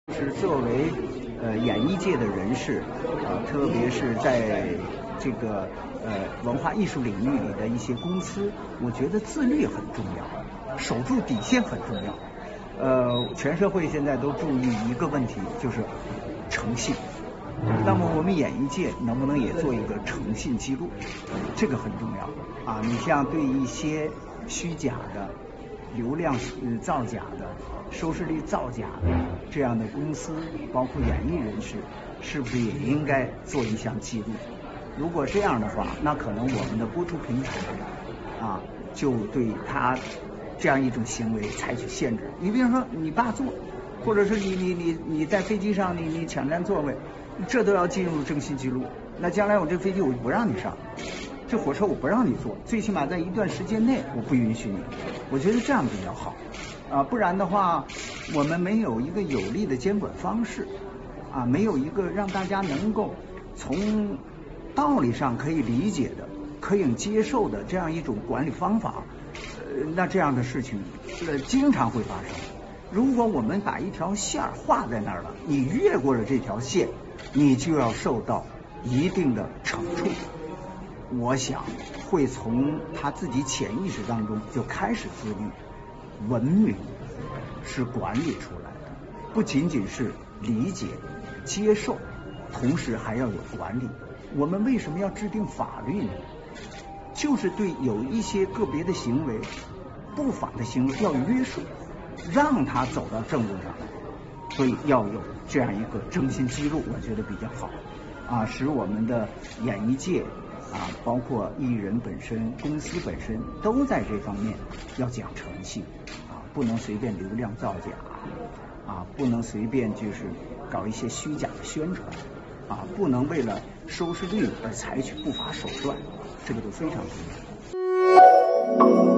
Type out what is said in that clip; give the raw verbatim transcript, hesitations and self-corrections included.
是作为呃演艺界的人士啊、呃，特别是在这个呃文化艺术领域里的一些公司，我觉得自律很重要，守住底线很重要。呃，全社会现在都注意一个问题，就是诚信。那么我们演艺界能不能也做一个诚信记录？这个很重要啊！你像对一些虚假的、流量呃造假的、收视率造假的这样的公司，包括演艺人士，是不是也应该做一项记录？如果这样的话，那可能我们的播出平台啊，就对他这样一种行为采取限制。你比如说你霸座，或者是你你你你在飞机上你你抢占座位，这都要进入征信记录。那将来我这飞机我就不让你上，这火车我不让你坐，最起码在一段时间内我不允许你。我觉得这样比较好啊，不然的话我们没有一个有力的监管方式啊，没有一个让大家能够从道理上可以理解的、可以接受的这样一种管理方法，呃，那这样的事情呃经常会发生。如果我们把一条线画在那儿了，你越过了这条线，你就要受到一定的惩处。我想会从他自己潜意识当中就开始自律。文明是管理出来的，不仅仅是理解、接受，同时还要有管理。我们为什么要制定法律呢？就是对有一些个别的行为、不法的行为要约束，让他走到正路上来。所以要有这样一个征信记录，我觉得比较好啊，使我们的演艺界啊，包括艺人本身、公司本身都在这方面要讲诚信啊，不能随便流量造假啊，不能随便就是搞一些虚假的宣传啊，不能为了收视率而采取不法手段，这个都非常重要。